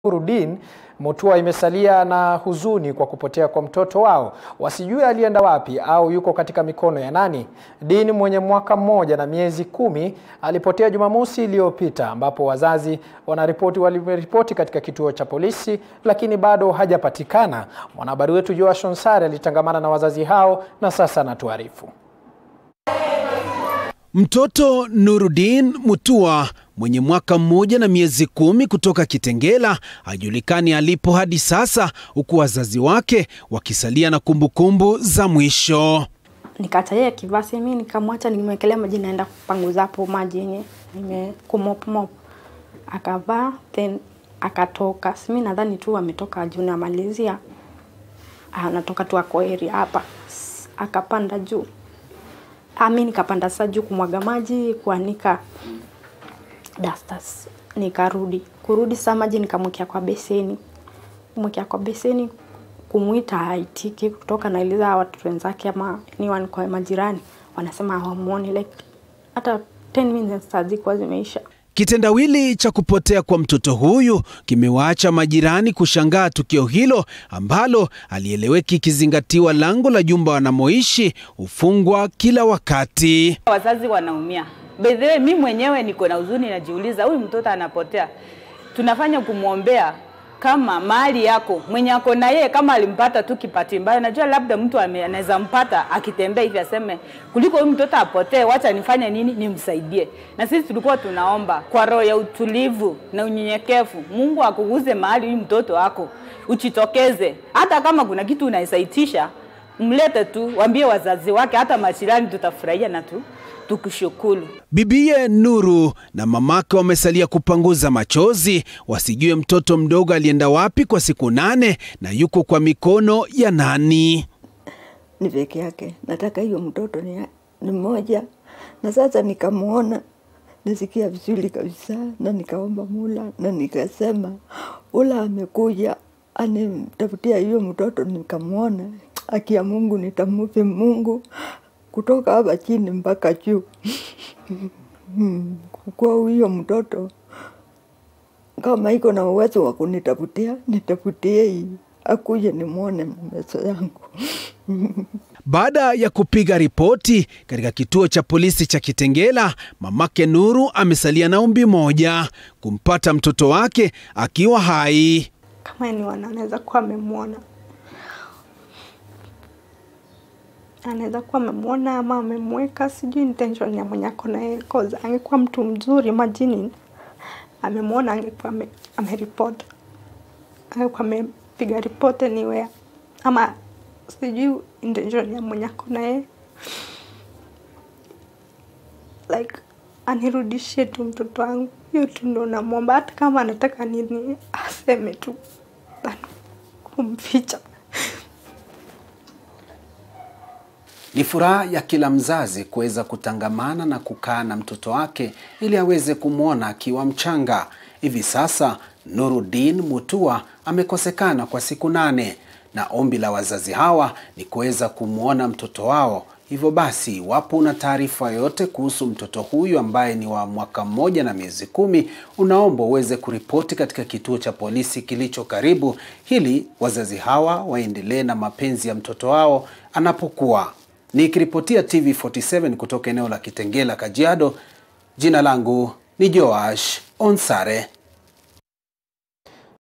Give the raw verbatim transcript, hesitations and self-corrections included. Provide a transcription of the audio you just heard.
Nuru Mutua imesalia na huzuni kwa kupotea kwa mtoto wao. Wasijue alienda wapi au yuko katika mikono ya nani. Dean mwenye mwaka mmoja na miezi kumi alipotea Jumamosi iliyopita, ambapo wazazi wanaripoti waliripoti katika kituo cha polisi, lakini bado hajapatikana. Mwanahabari wetu Joash Onsare alitangamana na wazazi hao na sasa anatuarifu. Mtoto Nuru Mutua mwenye mwaka mmoja na miezi kumi kutoka Kitengela hajulikani alipo hadi sasa, huku wazazi wake wakisalia na kumbukumbu za mwisho. Nikataya kivasi mimi nikamwacha, nimewekelea maji naenda kupanguza hapo maji yenye nimekumop mop. Akavaa then akatoka. Mimi nadhani tu ametoka juu na Malaysia. Anatoka tu ako area hapa. Akapanda juu. Mimi nikapanda sasa juu kumwaga maji, kuanika dusters. Nikarudi. Kurudi sasa maji nikamwekea kwa beseni. Kumwekea kwa beseni, kumuita haitiki, kutoka naeleza watu wenzake ama anyone kwa majirani wanasema hawamuoni, like hata ten minutes hazikuwa zimeisha. Kitendawili cha kupotea kwa mtoto huyu kimewaacha majirani kushangaa tukio hilo ambalo alieleweki, kizingatiwa lango la jumba wanamoishi ufungwa kila wakati. Wazazi wanaumia. By the way, mimi mwenyewe niko na huzuni, najiuliza huyu mtoto anapotea. Tunafanya kumuombea kama mali yako mwenye ako na yeye, kama alimpata tu kipati mbaya. Najua labda mtu anaweza mpata akitembea hivi aseme kuliko huyu mtoto apotee, wacha nifanye nini nimsaidie. Na sisi tulikuwa tunaomba kwa roho ya utulivu na unyenyekevu, Mungu akuguze mahali huyu mtoto wako, uchitokeze. Hata kama kuna kitu unaisaitisha, mlete tu, waambie wazazi wake, hata majirani tutafurahia na tu tukushukuru. Bibiye Nuru na mamake wamesalia kupanguza machozi, wasijue mtoto mdogo alienda wapi kwa siku nane na yuko kwa mikono ya nani. Ni peke yake. Nataka hiyo mtoto ni, ni moja. Na sasa nikamuona, nisikia vizuri kabisa, na nikaomba Mula, na nikasema Ula amekuja animtafutia hiyo mtoto. Nikamuona, haki ya Mungu nitamupe Mungu kutoka hapa chini mpaka juu. Kwa huyo mtoto kama iko na uwezo wa kunitafutia, nitafutie akuje nimuone macho yangu. Baada ya kupiga ripoti katika kituo cha polisi cha Kitengela, mamake Nuru amesalia na ombi moja, kumpata mtoto wake akiwa hai. Kama ni wanaweza kuwa amemwona, anaweza kuwa amemwona ama amemweka, sijui intention ya mwenye ako na yeye. Cause angekuwa mtu mzuri, imagine amemwona, angekuwa ameripoti, angekuwa amepiga report anywhere, ama sijui intention ya mwenye ako na yeye. Like anirudishie tu mtoto wangu, hiyo tu ndo namwomba. Hata kama anataka nini aseme tu, kumficha. Ni furaha ya kila mzazi kuweza kutangamana na kukaa na mtoto wake ili aweze kumwona akiwa mchanga. Hivi sasa Nuru Mutua amekosekana kwa siku nane, na ombi la wazazi hawa ni kuweza kumwona mtoto wao. Hivyo basi, iwapo una taarifa yote kuhusu mtoto huyu ambaye ni wa mwaka mmoja na miezi kumi, unaomba uweze kuripoti katika kituo cha polisi kilicho karibu, ili wazazi hawa waendelee na mapenzi ya mtoto wao anapokuwa. Nikiripotia T V forty seven kutoka eneo la Kitengela, Kajiado, jina langu ni Joash Onsare.